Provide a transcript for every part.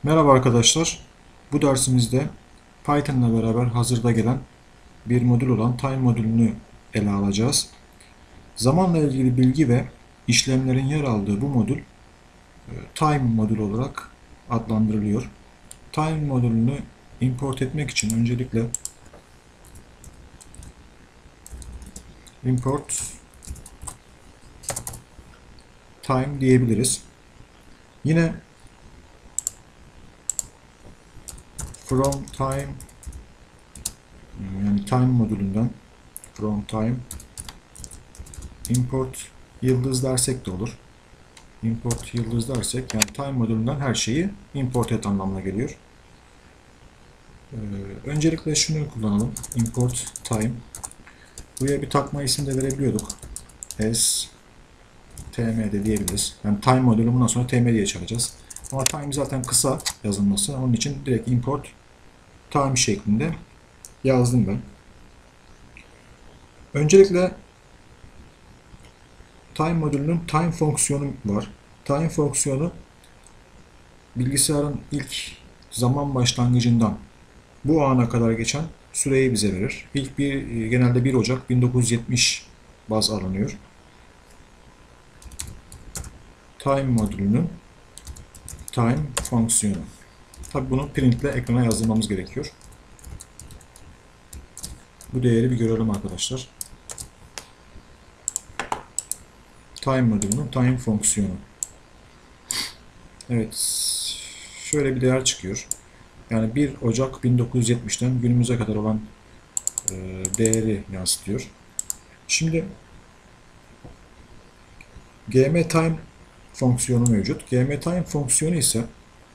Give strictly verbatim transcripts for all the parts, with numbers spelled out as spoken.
Merhaba arkadaşlar. Bu dersimizde Python ile beraber hazırda gelen bir modül olan time modülünü ele alacağız. Zamanla ilgili bilgi ve işlemlerin yer aldığı bu modül time modül olarak adlandırılıyor. Time modülünü import etmek için öncelikle import time diyebiliriz. Yine from time yani time modülünden from time import yıldız dersek de olur. Import yıldız dersek yani time modülünden her şeyi import et anlamına geliyor. Ee, öncelikle şunu kullanalım. Import time. Buraya bir takma isim de verebiliyorduk. S tm de diyebiliriz. Yani time modülü bundan sonra tm diye çağıracağız. Ama time zaten kısa yazılması. Onun için direkt import time şeklinde yazdım ben. Öncelikle time modülünün time fonksiyonu var. Time fonksiyonu bilgisayarın ilk zaman başlangıcından bu ana kadar geçen süreyi bize verir. İlk bir genelde bir Ocak bin dokuz yüz yetmiş baz alınıyor. Time modülünün time fonksiyonu. Tabi bunu printle ekrana yazdırmamız gerekiyor. Bu değeri bir görelim arkadaşlar. Time modülünün time fonksiyonu. Evet. Şöyle bir değer çıkıyor. Yani bir Ocak bin dokuz yüz yetmişten günümüze kadar olan e, değeri yansıtıyor. Şimdi gmTime fonksiyonu mevcut. gmTime fonksiyonu ise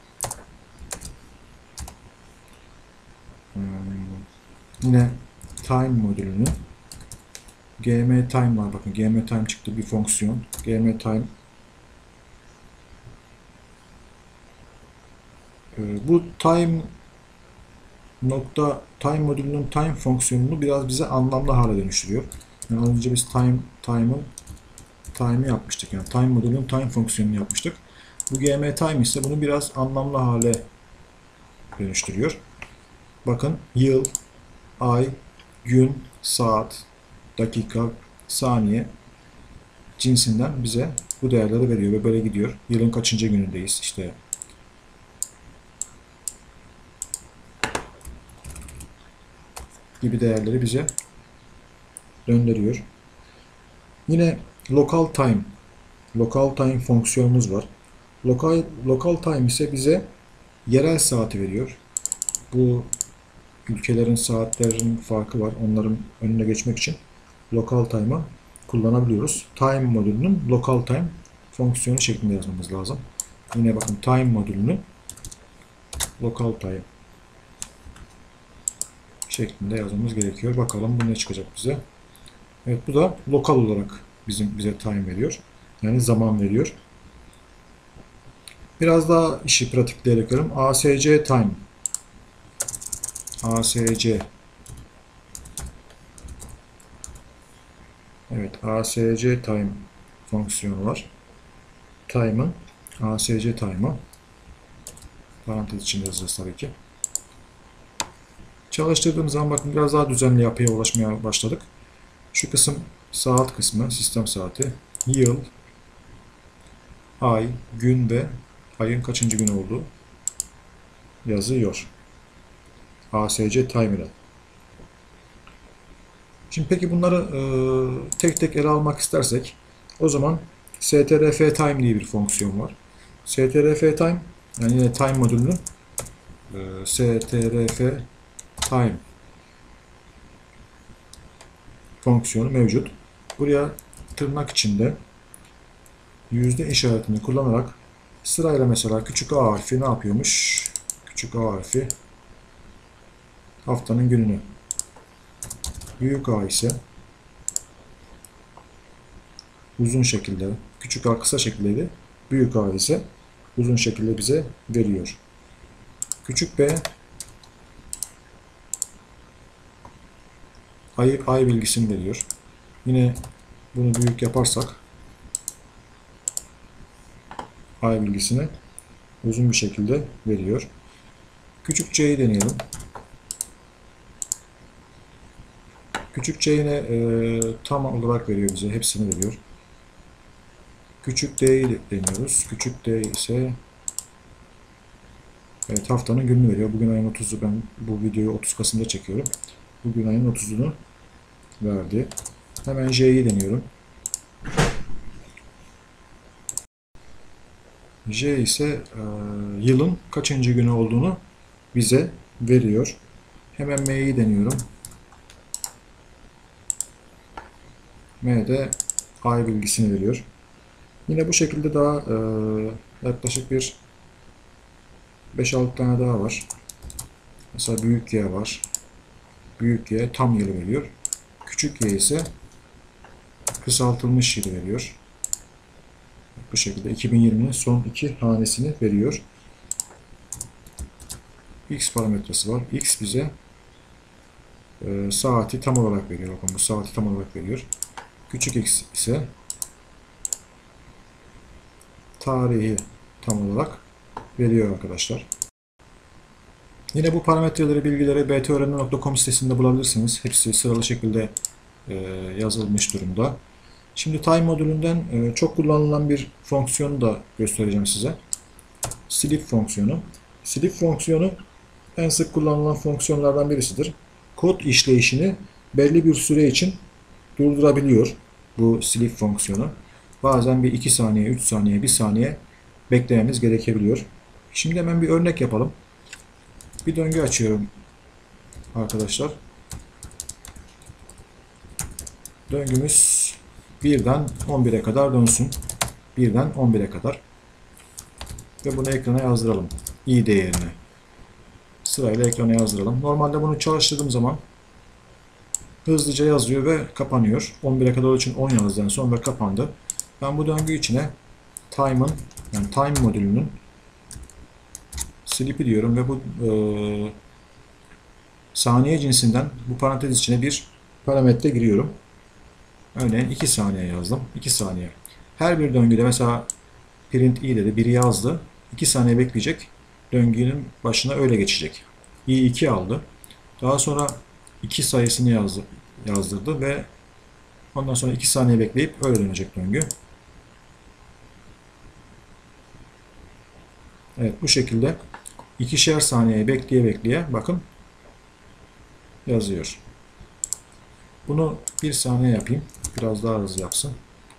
hmm, yine time modülünün gmTime var. Bakın gmTime çıktı bir fonksiyon. gmTime e, bu time nokta time modülünün time fonksiyonunu biraz bize anlamlı hale dönüştürüyor. Yani az önce biz time time'ın time'ı yapmıştık. Yani time modülünün time fonksiyonunu yapmıştık. Bu gmTime ise bunu biraz anlamlı hale dönüştürüyor. Bakın yıl, ay, gün, saat, dakika, saniye cinsinden bize bu değerleri veriyor ve böyle gidiyor. Yılın kaçıncı günündeyiz işte. Gibi değerleri bize döndürüyor. Yine local time local time fonksiyonumuz var. Local, local time ise bize yerel saati veriyor. Bu ülkelerin saatlerinin farkı var. Onların önüne geçmek için local time'ı kullanabiliyoruz. Time modülünün local time fonksiyonu şeklinde yazmamız lazım. Yine bakın time modülünü local time şeklinde yazmamız gerekiyor. Bakalım bu ne çıkacak bize. Evet, bu da lokal olarak bizim bize time veriyor. Yani zaman veriyor. Biraz daha işi pratikleyerek yapalım. asc time asc Evet, asc time fonksiyonu var. Time'ın asc time'ı parantez içinde yazacağız tabii ki. Çalıştırdığımız zaman bakın biraz daha düzenli yapıya ulaşmaya başladık. Şu kısım saat kısmı, sistem saati, yıl, ay, gün ve ayın kaçıncı gün olduğu yazıyor. asc time ile. Şimdi peki bunları e, tek tek ele almak istersek o zaman strf time diye bir fonksiyon var. strf time yani yine time modülünün e, strf time fonksiyonu mevcut. Buraya tırnak içinde yüzde işaretini kullanarak sırayla mesela küçük a harfi ne yapıyormuş? Küçük a harfi haftanın gününü. Büyük A ise uzun şekilde, küçük A kısa şekildeydi. Büyük A ise uzun şekilde bize veriyor. Küçük B ay, ay bilgisini veriyor. Yine bunu büyük yaparsak ay bilgisini uzun bir şekilde veriyor. Küçük c'yi deneyelim. Küçük c yine e, tam olarak veriyor bize. Hepsini veriyor. Küçük d'yi deniyoruz. Küçük d ise evet, haftanın gününü veriyor. Bugün ayın otuzu. Ben bu videoyu otuz Kasım'da çekiyorum. Bugün ayın otuzunu verdi. Hemen j'yi deniyorum. J ise e, yılın kaçıncı günü olduğunu bize veriyor. Hemen m'yi deniyorum. M de ay bilgisini veriyor. Yine bu şekilde daha e, yaklaşık bir beş altı tane daha var. Mesela büyük Y var. Büyük Y tam yılı veriyor. Küçük Y ise kısaltılmış yılı veriyor. Bu şekilde iki bin yirminin son iki hanesini veriyor. X parametresi var. X bize e, saati tam olarak veriyor. Bakın bu saati tam olarak veriyor. Küçük X ise tarihi tam olarak veriyor arkadaşlar. Yine bu parametreleri, bilgileri b t öğrenme nokta com sitesinde bulabilirsiniz. Hepsi sıralı şekilde e, yazılmış durumda. Şimdi time modülünden e, çok kullanılan bir fonksiyonu da göstereceğim size. Sleep fonksiyonu. Sleep fonksiyonu en sık kullanılan fonksiyonlardan birisidir. Kod işleyişini belli bir süre için durdurabiliyor bu sleep fonksiyonu. Bazen bir iki saniye, üç saniye, bir saniye beklememiz gerekebiliyor. Şimdi hemen bir örnek yapalım. Bir döngü açıyorum arkadaşlar. Döngümüz birden on bire kadar dönsün. birden on bire kadar. Ve bunu ekrana yazdıralım. i değerini. Sırayla ekrana yazdıralım. Normalde bunu çalıştırdığım zaman hızlıca yazıyor ve kapanıyor. on bire kadar olduğu için on yazdı en son ve kapandı. Ben bu döngü içine time'ın yani time modülünün sleep'i diyorum ve bu e, saniye cinsinden bu parantez içine bir parametre giriyorum. Örneğin iki saniye yazdım. iki saniye. Her bir döngüde mesela print i dedi. biri yazdı. iki saniye bekleyecek. Döngünün başına öyle geçecek. i iki aldı. Daha sonra iki sayısını yazdı, yazdırdı ve ondan sonra iki saniye bekleyip öyle dönecek döngü. Evet, bu şekilde ikişer saniye bekleye bekleye bakın yazıyor. Bunu bir saniye yapayım. Biraz daha hızlı yapsın.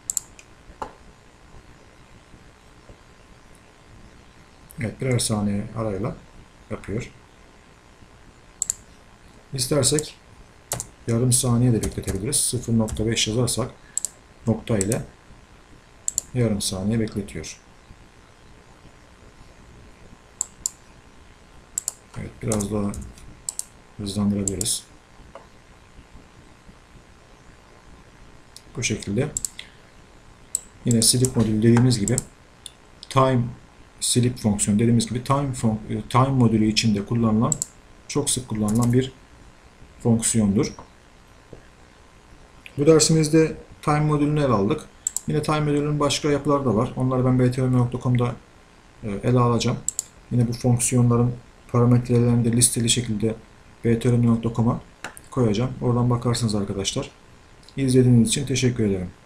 Evet, birer saniye arayla yapıyor. İstersek yarım saniye de bekletebiliriz. sıfır nokta beş yazarsak nokta ile yarım saniye bekletiyor. Evet, biraz daha hızlandırabiliriz. Bu şekilde yine sleep modülü dediğimiz gibi time sleep fonksiyonu dediğimiz gibi time, time modülü içinde kullanılan çok sık kullanılan bir fonksiyondur. Bu dersimizde time modülünü ele aldık. Yine time modülünün başka yapıları da var. Onları ben b t öğrenme nokta com'da ele alacağım. Yine bu fonksiyonların parametrelerini de listeli şekilde b t öğrenme nokta com'a koyacağım. Oradan bakarsınız arkadaşlar. İzlediğiniz için teşekkür ederim.